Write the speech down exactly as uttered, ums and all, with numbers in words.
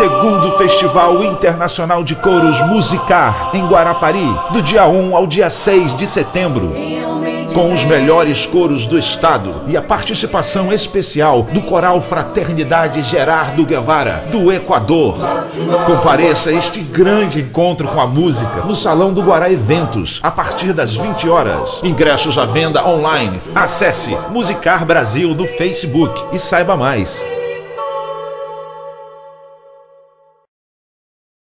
Segundo Festival Internacional de Coros Musicar, em Guarapari, do dia um ao dia seis de setembro. Com os melhores coros do estado e a participação especial do Coral Fraternidade Gerardo Guevara, do Equador. Compareça a este grande encontro com a música no Salão do Guará Eventos, a partir das vinte horas. Ingressos à venda online. Acesse Musicar Brasil no Facebook e saiba mais.